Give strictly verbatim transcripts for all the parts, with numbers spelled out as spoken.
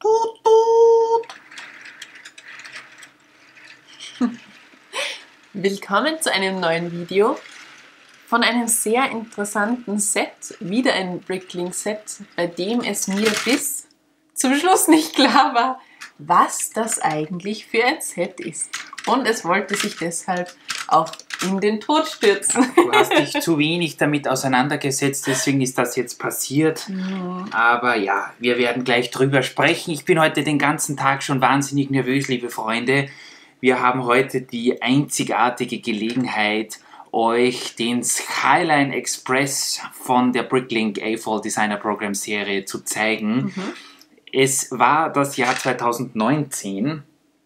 Tut, tut. Willkommen zu einem neuen Video von einem sehr interessanten Set, wieder ein Bricklink-Set, bei dem es mir bis zum Schluss nicht klar war, was das eigentlich für ein Set ist. Und es wollte sich deshalb auch in den Tod stürzen. Du hast dich zu wenig damit auseinandergesetzt, deswegen ist das jetzt passiert. Mhm. Aber ja, wir werden gleich drüber sprechen. Ich bin heute den ganzen Tag schon wahnsinnig nervös, liebe Freunde. Wir haben heute die einzigartige Gelegenheit, euch den Skyline Express von der Bricklink A F O L Designer Program Serie zu zeigen. Mhm. Es war das Jahr zweitausendneunzehn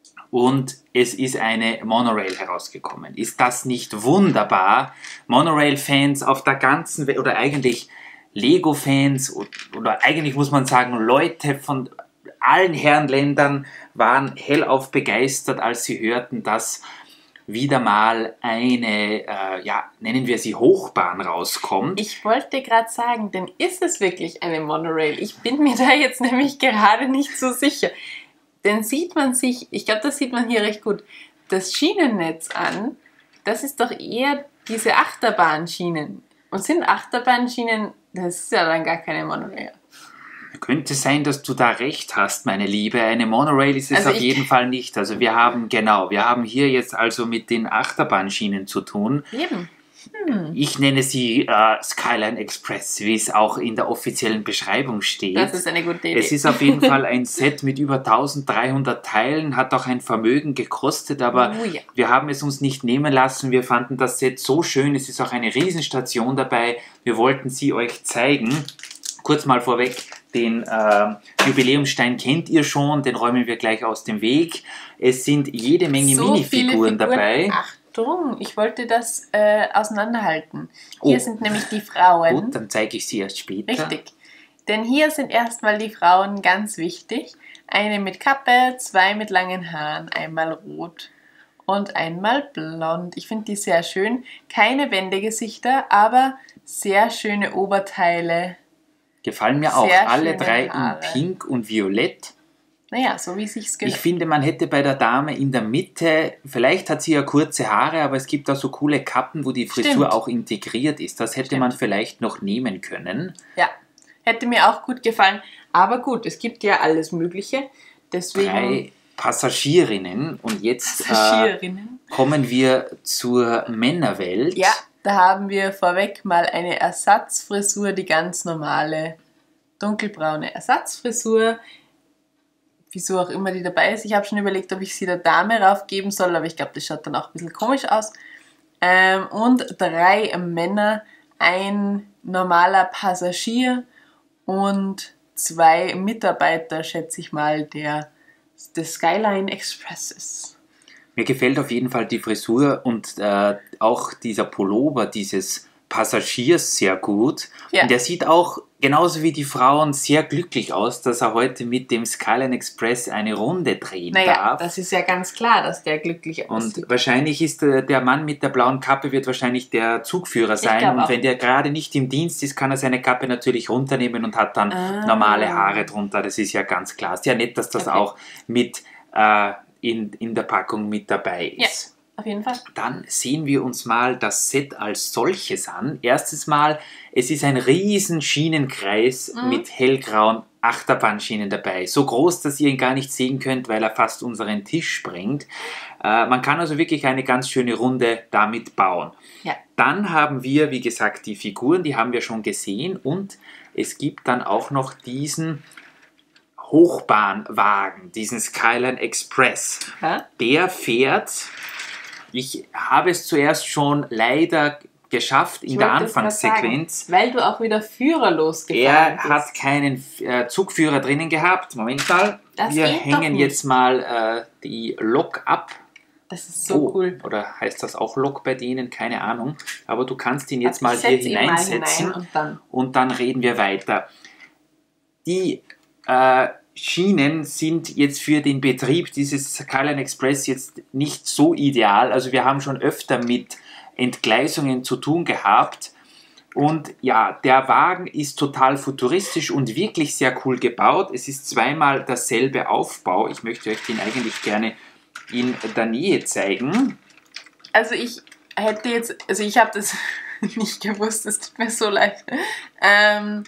und es ist eine Monorail herausgekommen. Ist das nicht wunderbar? Monorail-Fans auf der ganzen Welt, oder eigentlich Lego-Fans, oder eigentlich muss man sagen, Leute von allen Herrenländern waren hellauf begeistert, als sie hörten, dass wieder mal eine, äh, ja, nennen wir sie Hochbahn rauskommt. Ich wollte gerade sagen, denn ist es wirklich eine Monorail? Ich bin mir da jetzt nämlich gerade nicht so sicher. Denn sieht man sich, ich glaube, das sieht man hier recht gut, das Schienennetz an, das ist doch eher diese Achterbahnschienen. Und sind Achterbahnschienen, das ist ja dann gar keine Monorail. Könnte sein, dass du da recht hast, meine Liebe. Eine Monorail ist es also auf jeden Fall nicht. Also wir haben, genau, wir haben hier jetzt also mit den Achterbahnschienen zu tun. Eben. Hm. Ich nenne sie äh, Skyline Express, wie es auch in der offiziellen Beschreibung steht. Das ist eine gute Idee. Es ist auf jeden Fall ein Set mit über eintausenddreihundert Teilen, hat auch ein Vermögen gekostet, aber oh, ja. wir haben es uns nicht nehmen lassen. Wir fanden das Set so schön, es ist auch eine Riesenstation dabei. Wir wollten sie euch zeigen. Kurz mal vorweg, den äh, Jubiläumsstein kennt ihr schon, den räumen wir gleich aus dem Weg. Es sind jede Menge so Minifiguren dabei. Achtung, ich wollte das äh, auseinanderhalten. Hier oh. sind nämlich die Frauen. Gut, dann zeige ich sie erst später. Richtig. Denn hier sind erstmal die Frauen ganz wichtig. Eine mit Kappe, zwei mit langen Haaren, einmal rot und einmal blond. Ich finde die sehr schön. Keine Wendegesichter, aber sehr schöne Oberteile. Gefallen mir auch Sehr alle drei Haare. in Pink und Violett. Naja, so wie es sich gehört. Ich finde, man hätte bei der Dame in der Mitte, vielleicht hat sie ja kurze Haare, aber es gibt da so coole Kappen, wo die Frisur Stimmt. auch integriert ist. Das hätte Stimmt. man vielleicht noch nehmen können. Ja, hätte mir auch gut gefallen. Aber gut, es gibt ja alles Mögliche. Deswegen Drei Passagierinnen und jetzt Passagierinnen. Äh, kommen wir zur Männerwelt. Ja. Da haben wir vorweg mal eine Ersatzfrisur, die ganz normale dunkelbraune Ersatzfrisur. Wieso auch immer die dabei ist. Ich habe schon überlegt, ob ich sie der Dame raufgeben soll, aber ich glaube, das schaut dann auch ein bisschen komisch aus. Ähm, und drei Männer, ein normaler Passagier und zwei Mitarbeiter, schätze ich mal, der, des Skyline Expresses. Mir gefällt auf jeden Fall die Frisur und äh, auch dieser Pullover dieses Passagiers sehr gut. Ja. Und der sieht auch genauso wie die Frauen sehr glücklich aus, dass er heute mit dem Skyline Express eine Runde drehen naja, darf. Das ist ja ganz klar, dass der glücklich aussieht. Und wahrscheinlich ist der, der Mann mit der blauen Kappe wird wahrscheinlich der Zugführer sein. Und auch. wenn der gerade nicht im Dienst ist, kann er seine Kappe natürlich runternehmen und hat dann ah. normale Haare drunter. Das ist ja ganz klar. Ist ja nett, dass das okay. auch mit äh, in, in der Packung mit dabei ist. Ja. Auf jeden Fall. Dann sehen wir uns mal das Set als solches an. Erstes Mal, es ist ein riesen Schienenkreis mhm. mit hellgrauen Achterbahnschienen dabei. So groß, dass ihr ihn gar nicht sehen könnt, weil er fast unseren Tisch sprengt. Äh, man kann also wirklich eine ganz schöne Runde damit bauen. Ja. Dann haben wir, wie gesagt, die Figuren, die haben wir schon gesehen. Und es gibt dann auch noch diesen Hochbahnwagen, diesen Skyline Express. Hä? Der fährt... Ich habe es zuerst schon leider geschafft in der Anfangssequenz. Sagen, weil du auch wieder führerlos gefahren Er bist. hat keinen äh, Zugführer drinnen gehabt. Moment mal. Das Wir geht hängen doch jetzt mal äh, die Lok ab. Das ist so oh, cool. Oder heißt das auch Lok bei denen? Keine Ahnung. Aber du kannst ihn jetzt also mal hier hineinsetzen. Mal hinein und, dann. und dann reden wir weiter. Die äh, Schienen sind jetzt für den Betrieb dieses Skyline Express jetzt nicht so ideal. Also wir haben schon öfter mit Entgleisungen zu tun gehabt. Und ja, der Wagen ist total futuristisch und wirklich sehr cool gebaut. Es ist zweimal derselbe Aufbau. Ich möchte euch den eigentlich gerne in der Nähe zeigen. Also ich hätte jetzt, also ich habe das nicht gewusst, es tut mir so leid. Ähm,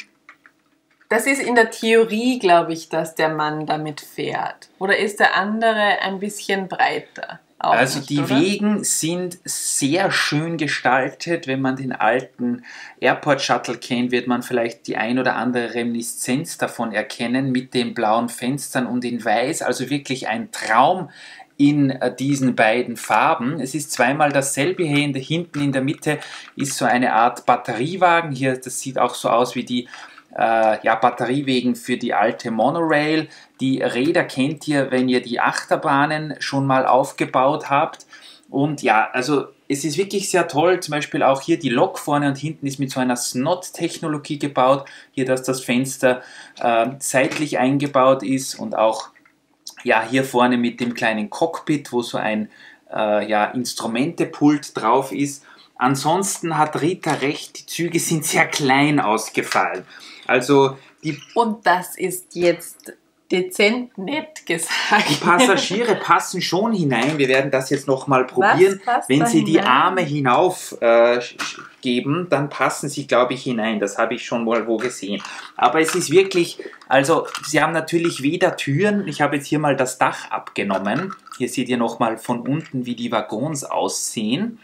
das ist in der Theorie, glaube ich, dass der Mann damit fährt. Oder ist der andere ein bisschen breiter? Auch also nicht, die oder? Wegen sind sehr schön gestaltet. Wenn man den alten Airport Shuttle kennt, wird man vielleicht die ein oder andere Reminiszenz davon erkennen mit den blauen Fenstern und in weiß. Also wirklich ein Traum in diesen beiden Farben. Es ist zweimal dasselbe hier. In der, hinten in der Mitte ist so eine Art Batteriewagen. Hier, das sieht auch so aus wie die äh, ja, Batteriewegen für die alte Monorail. Die Räder kennt ihr, wenn ihr die Achterbahnen schon mal aufgebaut habt. Und ja, also es ist wirklich sehr toll. Zum Beispiel auch hier die Lok vorne und hinten ist mit so einer Snot-Technologie gebaut. Hier, dass das Fenster äh, seitlich eingebaut ist und auch ja, hier vorne mit dem kleinen Cockpit, wo so ein äh, ja, Instrumentepult drauf ist. Ansonsten hat Rita recht, die Züge sind sehr klein ausgefallen. Also die, Und das ist jetzt dezent nett gesagt. die Passagiere passen schon hinein. Wir werden das jetzt nochmal probieren. passt Wenn da sie die hinein? Arme hinauf äh, geben, dann passen sie, glaube ich, hinein. Das habe ich schon mal wo gesehen. Aber es ist wirklich, also sie haben natürlich weder Türen. Ich habe jetzt hier mal das Dach abgenommen. Hier seht ihr nochmal von unten, wie die Waggons aussehen.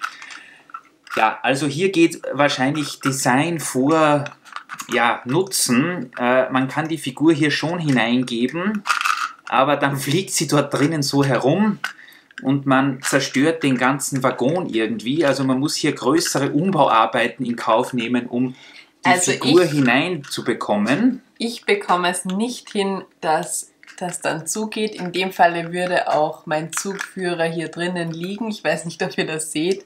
Ja, also hier geht wahrscheinlich Design vor ja, Nutzen. Äh, man kann die Figur hier schon hineingeben, aber dann fliegt sie dort drinnen so herum und man zerstört den ganzen Waggon irgendwie. Also man muss hier größere Umbauarbeiten in Kauf nehmen, um die Also Figur ich- hineinzubekommen. Ich bekomme es nicht hin, dass das dann zugeht. In dem Falle würde auch mein Zugführer hier drinnen liegen. Ich weiß nicht, ob ihr das seht.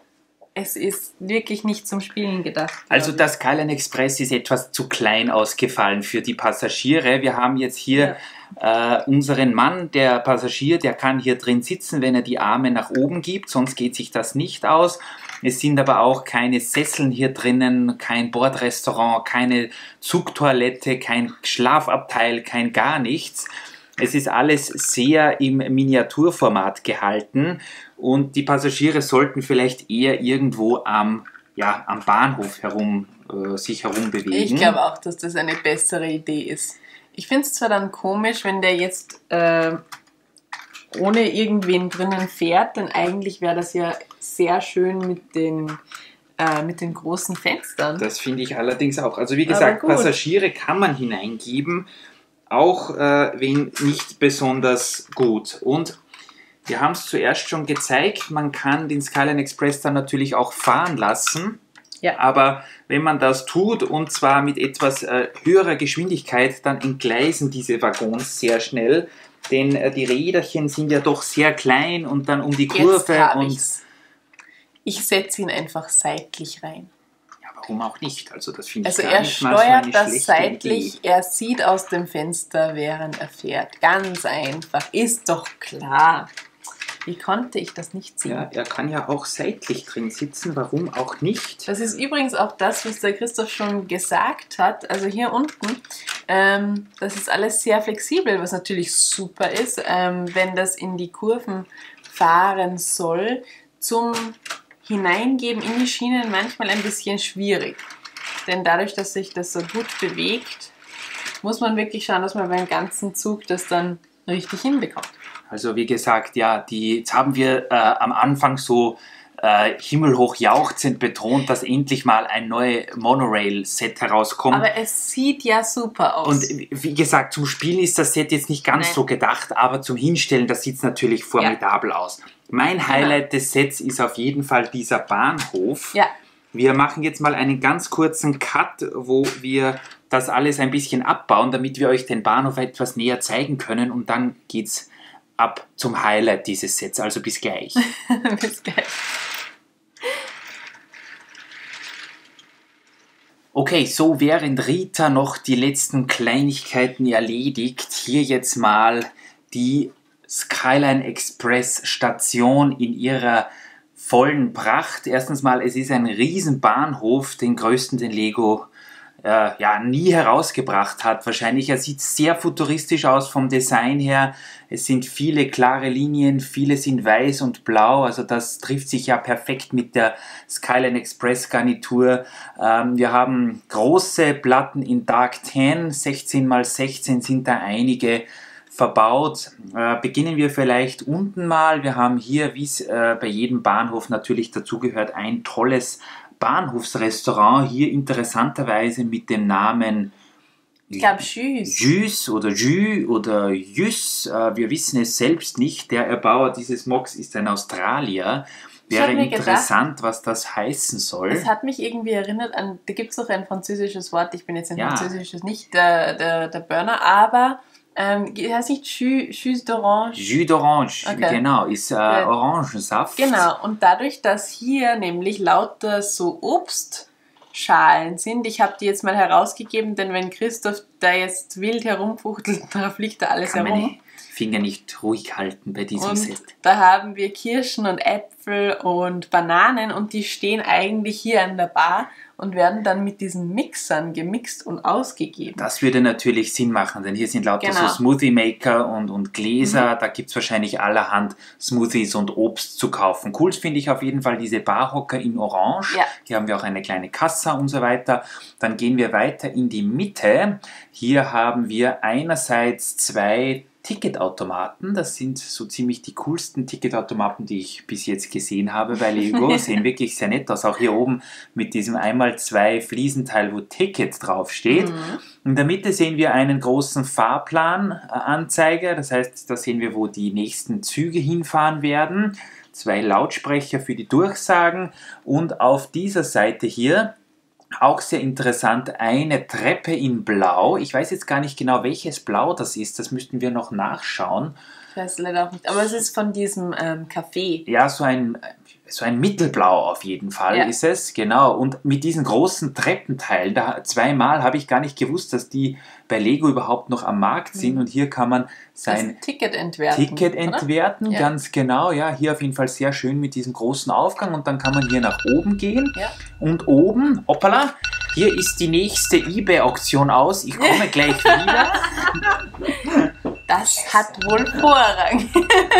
Es ist wirklich nicht zum Spielen gedacht. Also glaub das Skyline Express ist etwas zu klein ausgefallen für die Passagiere. Wir haben jetzt hier äh, unseren Mann, der Passagier, der kann hier drin sitzen, wenn er die Arme nach oben gibt, sonst geht sich das nicht aus. Es sind aber auch keine Sesseln hier drinnen, kein Bordrestaurant, keine Zugtoilette, kein Schlafabteil, kein gar nichts. Es ist alles sehr im Miniaturformat gehalten und die Passagiere sollten vielleicht eher irgendwo am, ja, am Bahnhof herum, äh, sich herumbewegen. Ich glaube auch, dass das eine bessere Idee ist. Ich finde es zwar dann komisch, wenn der jetzt äh, ohne irgendwen drinnen fährt, denn eigentlich wäre das ja sehr schön mit den, äh, mit den großen Fenstern. Das finde ich allerdings auch. Also wie Aber gesagt, gut. Passagiere kann man hineingeben, auch äh, wenn nicht besonders gut. Und wir haben es zuerst schon gezeigt, man kann den Skyline Express dann natürlich auch fahren lassen. Ja. Aber wenn man das tut, und zwar mit etwas äh, höherer Geschwindigkeit, dann entgleisen diese Waggons sehr schnell. Denn äh, die Räderchen sind ja doch sehr klein und dann um die Jetzt Kurve. hab Und ich's. Ich setze ihn einfach seitlich rein. ja, warum auch nicht? Also das finde ich Also gar er nicht mal so steuert eine das schlechte seitlich, Idee. er sieht aus dem Fenster, während er fährt. Ganz einfach, ist doch klar. Wie konnte ich das nicht sehen? Ja, er kann ja auch seitlich drin sitzen, warum auch nicht? Das ist übrigens auch das, was der Christoph schon gesagt hat. Also hier unten, ähm, das ist alles sehr flexibel, was natürlich super ist, ähm, wenn das in die Kurven fahren soll. Zum Hineingeben in die Schienen manchmal ein bisschen schwierig. Denn dadurch, dass sich das so gut bewegt, muss man wirklich schauen, dass man beim ganzen Zug das dann richtig hinbekommt. Also wie gesagt, ja, die, jetzt haben wir äh, am Anfang so äh, himmelhoch jauchzend betont, dass endlich mal ein neues Monorail-Set herauskommt. Aber es sieht ja super aus. Und wie gesagt, zum Spielen ist das Set jetzt nicht ganz Nein. so gedacht, aber zum Hinstellen, das sieht es natürlich formidabel aus. Mein Highlight des Sets ist auf jeden Fall dieser Bahnhof. Ja. Wir machen jetzt mal einen ganz kurzen Cut, wo wir das alles ein bisschen abbauen, damit wir euch den Bahnhof etwas näher zeigen können und dann geht's ab zum Highlight dieses Sets. Also bis gleich. Bis gleich. Okay, so während Rita noch die letzten Kleinigkeiten erledigt, hier jetzt mal die Skyline Express Station in ihrer vollen Pracht. Erstens mal, es ist ein Riesenbahnhof, den größten, den Lego äh, ja, nie herausgebracht hat. Wahrscheinlich, er sieht sehr futuristisch aus vom Design her. Es sind viele klare Linien, viele sind weiß und blau. Also das trifft sich ja perfekt mit der Skyline Express Garnitur. Ähm, wir haben große Platten in Dark Tan, sechzehn mal sechzehn sind da einige verbaut. Äh, beginnen wir vielleicht unten mal. Wir haben hier, wie es äh, bei jedem Bahnhof natürlich dazugehört, ein tolles Bahnhofsrestaurant. Hier interessanterweise mit dem Namen ich glaube Jus. Jus oder Jus oder Jus. Äh, wir wissen es selbst nicht. Der Erbauer dieses Moks ist ein Australier. Wäre interessant, gedacht, was das heißen soll. Es hat mich irgendwie erinnert an, da gibt es doch ein französisches Wort, ich bin jetzt ein ja. französisches, nicht der, der, der Burner, aber Ähm, heißt nicht Jus, Jus d'Orange? Jus d'Orange, okay. Genau, ist äh, Orangensaft. Genau, und dadurch, dass hier nämlich lauter so Obstschalen sind, ich habe die jetzt mal herausgegeben, denn wenn Christoph da jetzt wild herumfuchtelt, da fliegt da alles Kann herum. Meine Finger nicht ruhig halten bei diesem und Set. Da haben wir Kirschen und Äpfel und Bananen und die stehen eigentlich hier an der Bar und werden dann mit diesen Mixern gemixt und ausgegeben. Das würde natürlich Sinn machen, denn hier sind lauter genau. so Smoothie Maker und, und Gläser. Mhm. Da gibt es wahrscheinlich allerhand Smoothies und Obst zu kaufen. Cool finde ich auf jeden Fall diese Barhocker in Orange. Ja. Hier haben wir auch eine kleine Kassa und so weiter. Dann gehen wir weiter in die Mitte. Hier haben wir einerseits zwei Ticketautomaten, das sind so ziemlich die coolsten Ticketautomaten, die ich bis jetzt gesehen habe bei Lego, sehen wirklich sehr nett aus, auch hier oben mit diesem einmal zwei Fliesenteil, wo Ticket draufsteht. Mhm. In der Mitte sehen wir einen großen Fahrplananzeiger, das heißt, da sehen wir, wo die nächsten Züge hinfahren werden, zwei Lautsprecher für die Durchsagen und auf dieser Seite hier auch sehr interessant, eine Treppe in Blau. Ich weiß jetzt gar nicht genau, welches Blau das ist. Das müssten wir noch nachschauen. Ich weiß leider auch nicht. Aber es ist von diesem ähm, Café. Ja, so ein, so ein Mittelblau auf jeden Fall ja. ist es. Genau. Und mit diesen großen Treppenteilen, da zweimal habe ich gar nicht gewusst, dass die bei Lego überhaupt noch am Markt sind. Mhm. Und hier kann man sein das Ticket entwerten. Ticket entwerten, ja. ganz genau. Ja, hier auf jeden Fall sehr schön mit diesem großen Aufgang. Und dann kann man hier nach oben gehen. Ja. Und oben, hoppala, hier ist die nächste eBay-Auktion aus. Ich komme gleich wieder. Das hat wohl Vorrang.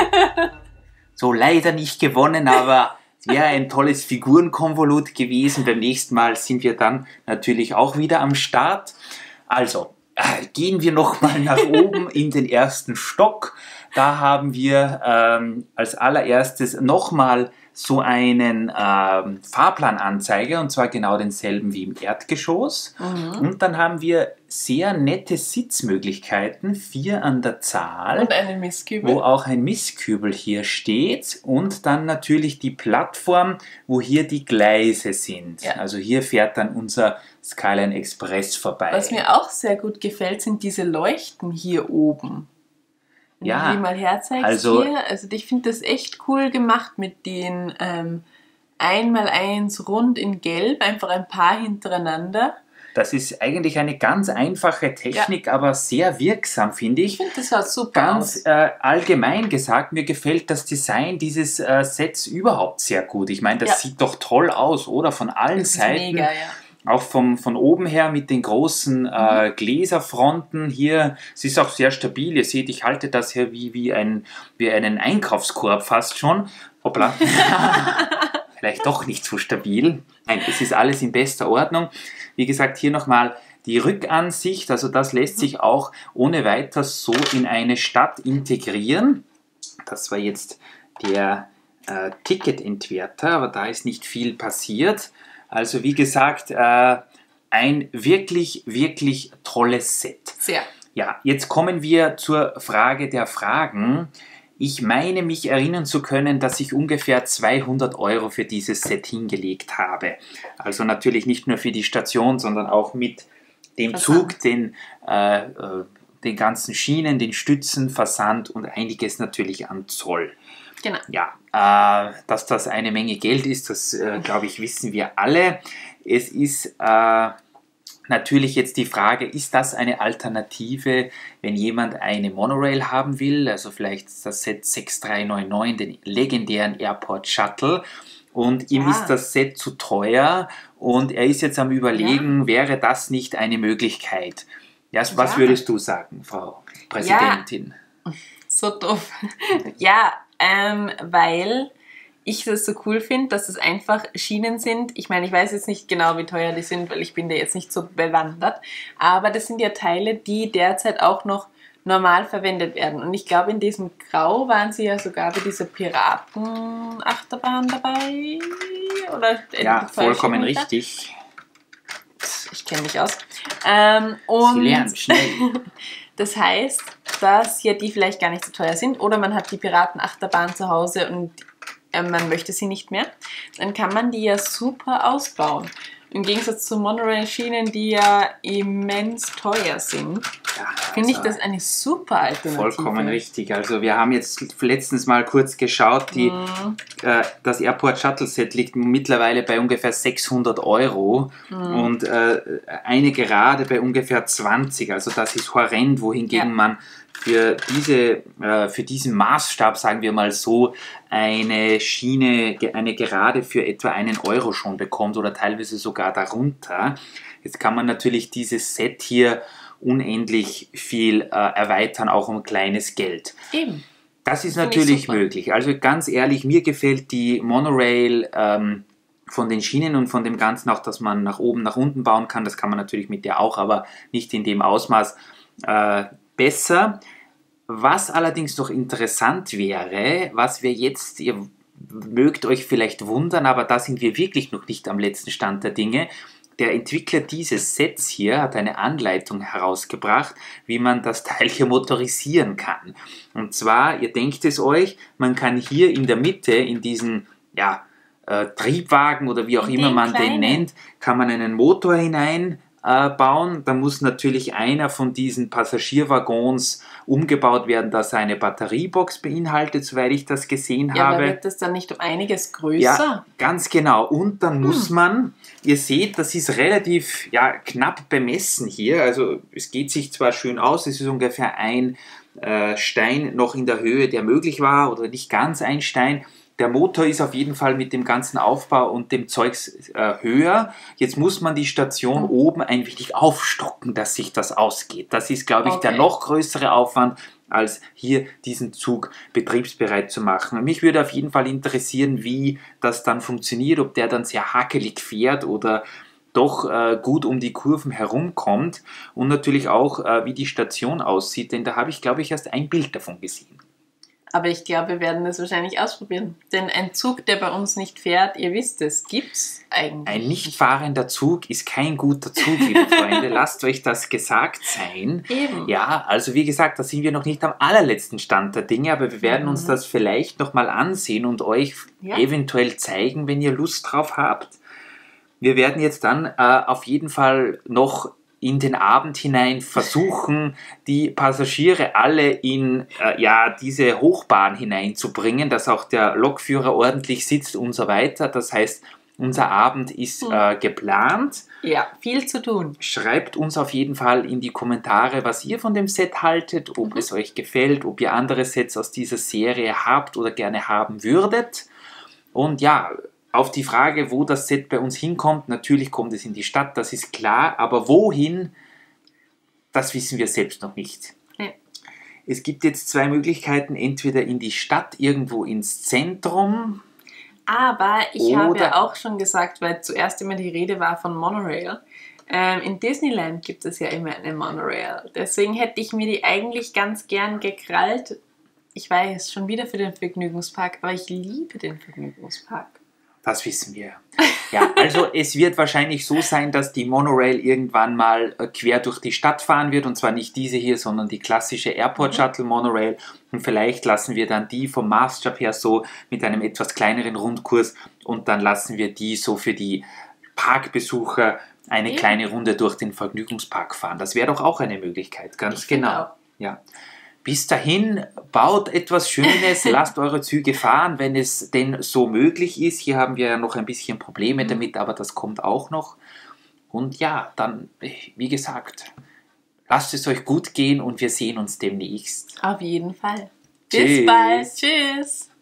So, leider nicht gewonnen, aber es wäre ein tolles Figurenkonvolut gewesen. Beim nächsten Mal sind wir dann natürlich auch wieder am Start. Also, gehen wir nochmal nach oben in den ersten Stock. Da haben wir ähm, als allererstes nochmal so einen ähm, Fahrplananzeiger, und zwar genau denselben wie im Erdgeschoss. Mhm. Und dann haben wir sehr nette Sitzmöglichkeiten, vier an der Zahl. Und einen Mistkübel. Wo auch ein Mistkübel hier steht. Und dann natürlich die Plattform, wo hier die Gleise sind. Ja. Also hier fährt dann unser Skyline Express vorbei. Was mir auch sehr gut gefällt, sind diese Leuchten hier oben. Wenn ja, du die mal herzeigst also, hier. Also ich finde das echt cool gemacht mit den ähm, eins eins rund in Gelb, einfach ein paar hintereinander. Das ist eigentlich eine ganz einfache Technik, ja. aber sehr wirksam, finde ich. Ich finde, das schaut super ganz, aus. Äh, allgemein gesagt, mir gefällt das Design dieses äh, Sets überhaupt sehr gut. Ich meine, das ja. sieht doch toll aus, oder? Von allen das ist Seiten. Mega, ja. Auch vom, von oben her mit den großen äh, Gläserfronten hier. Es ist auch sehr stabil. Ihr seht, ich halte das hier wie, wie, ein, wie einen Einkaufskorb fast schon. Hoppla. Vielleicht doch nicht so stabil. Nein, es ist alles in bester Ordnung. Wie gesagt, hier nochmal die Rückansicht. Also das lässt sich auch ohne weiteres so in eine Stadt integrieren. Das war jetzt der äh, Ticketentwerter, aber da ist nicht viel passiert. Also wie gesagt, äh, ein wirklich, wirklich tolles Set. Sehr. Ja, jetzt kommen wir zur Frage der Fragen. Ich meine, mich erinnern zu können, dass ich ungefähr zweihundert Euro für dieses Set hingelegt habe. Also natürlich nicht nur für die Station, sondern auch mit dem Versand. Zug, den, äh, äh, den ganzen Schienen, den Stützen, Versand und einiges natürlich an Zoll. Genau. Ja, äh, dass das eine Menge Geld ist, das äh, glaube ich, wissen wir alle. Es ist äh, natürlich jetzt die Frage, ist das eine Alternative, wenn jemand eine Monorail haben will, also vielleicht das Set sechs drei neun neun, den legendären Airport Shuttle, und ihm Ja. ist das Set zu teuer und er ist jetzt am Überlegen, ja. wäre das nicht eine Möglichkeit? Ja, was ja. würdest du sagen, Frau Präsidentin? Ja. So doof. ja, ähm, weil ich das so cool finde, dass es einfach Schienen sind. Ich meine, ich weiß jetzt nicht genau, wie teuer die sind, weil ich bin da jetzt nicht so bewandert. Aber das sind ja Teile, die derzeit auch noch normal verwendet werden. Und ich glaube, in diesem Grau waren sie ja sogar bei dieser Piratenachterbahn dabei. Oder ja, vollkommen richtig. Ich kenne mich aus. Ähm, und Sie lernt schnell. Das heißt, dass ja die vielleicht gar nicht so teuer sind. Oder man hat die Piratenachterbahn zu Hause und man möchte sie nicht mehr, dann kann man die ja super ausbauen. Im Gegensatz zu Monorail-Schienen, die ja immens teuer sind, ja, also finde ich das eine super Alternative. Vollkommen richtig. Also wir haben jetzt letztens mal kurz geschaut, die, mm. äh, das Airport Shuttle Set liegt mittlerweile bei ungefähr sechshundert Euro mm. und äh, eine gerade bei ungefähr zwanzig. Also das ist horrend, wohingegen ja. man für, diese, äh, für diesen Maßstab, sagen wir mal so, eine Schiene, eine Gerade für etwa einen Euro schon bekommt oder teilweise sogar darunter. Jetzt kann man natürlich dieses Set hier unendlich viel äh, erweitern, auch um kleines Geld. Eben. Das ist natürlich möglich. Also ganz ehrlich, mir gefällt die Monorail ähm, von den Schienen und von dem Ganzen auch, dass man nach oben, nach unten bauen kann. Das kann man natürlich mit der auch, aber nicht in dem Ausmaß äh, besser. Was allerdings noch interessant wäre, was wir jetzt, ihr mögt euch vielleicht wundern, aber da sind wir wirklich noch nicht am letzten Stand der Dinge. Der Entwickler dieses Sets hier hat eine Anleitung herausgebracht, wie man das Teil hier motorisieren kann. Und zwar, ihr denkt es euch, man kann hier in der Mitte, in diesen ja, äh, Triebwagen oder wie auch immer man den nennt, kann man einen Motor hinein bauen. Da muss natürlich einer von diesen Passagierwaggons umgebaut werden, dass er eine Batteriebox beinhaltet, soweit ich das gesehen ja, habe. Aber wird das dann nicht um einiges größer? Ja, ganz genau. Und dann hm. muss man, ihr seht, das ist relativ ja, knapp bemessen hier. Also es geht sich zwar schön aus, es ist ungefähr ein äh, Stein noch in der Höhe, der möglich war, oder nicht ganz ein Stein. Der Motor ist auf jeden Fall mit dem ganzen Aufbau und dem Zeugs äh, höher. Jetzt muss man die Station mhm. oben ein wenig aufstocken, dass sich das ausgeht. Das ist, glaube ich, okay. der noch größere Aufwand, als hier diesen Zug betriebsbereit zu machen. Und mich würde auf jeden Fall interessieren, wie das dann funktioniert, ob der dann sehr hakelig fährt oder doch äh, gut um die Kurven herumkommt. Und natürlich auch, äh, wie die Station aussieht, denn da habe ich, glaube ich, erst ein Bild davon gesehen. Aber ich glaube, wir werden das wahrscheinlich ausprobieren. Denn ein Zug, der bei uns nicht fährt, ihr wisst es, gibt's eigentlich. Ein nicht fahrender Zug ist kein guter Zug, liebe Freunde. Lasst euch das gesagt sein. Eben. Ja, also wie gesagt, da sind wir noch nicht am allerletzten Stand der Dinge, aber wir werden mhm. uns das vielleicht nochmal ansehen und euch ja. eventuell zeigen, wenn ihr Lust drauf habt. Wir werden jetzt dann äh, auf jeden Fall noch in den Abend hinein versuchen, die Passagiere alle in äh, ja, diese Hochbahn hineinzubringen, dass auch der Lokführer ordentlich sitzt und so weiter. Das heißt, unser Abend ist äh, geplant. Ja, viel zu tun. Schreibt uns auf jeden Fall in die Kommentare, was ihr von dem Set haltet, ob mhm. es euch gefällt, ob ihr andere Sets aus dieser Serie habt oder gerne haben würdet. Und ja, auf die Frage, wo das Set bei uns hinkommt, natürlich kommt es in die Stadt, das ist klar, aber wohin, das wissen wir selbst noch nicht. Ja. Es gibt jetzt zwei Möglichkeiten, entweder in die Stadt, irgendwo ins Zentrum. Aber ich habe ja auch schon gesagt, weil zuerst immer die Rede war von Monorail, ähm, in Disneyland gibt es ja immer eine Monorail. Deswegen hätte ich mir die eigentlich ganz gern gekrallt. Ich weiß, schon wieder für den Vergnügungspark, aber ich liebe den Vergnügungspark. Das wissen wir. Ja, also es wird wahrscheinlich so sein, dass die Monorail irgendwann mal quer durch die Stadt fahren wird. Und zwar nicht diese hier, sondern die klassische Airport Shuttle Monorail. Und vielleicht lassen wir dann die vom Maßstab her so mit einem etwas kleineren Rundkurs. Und dann lassen wir die so für die Parkbesucher eine ja. kleine Runde durch den Vergnügungspark fahren. Das wäre doch auch eine Möglichkeit, ganz ich genau. Ja. Bis dahin, baut etwas Schönes, lasst eure Züge fahren, wenn es denn so möglich ist. Hier haben wir ja noch ein bisschen Probleme damit, aber das kommt auch noch. Und ja, dann, wie gesagt, lasst es euch gut gehen und wir sehen uns demnächst. Auf jeden Fall. Bis Tschüss. bald. Tschüss.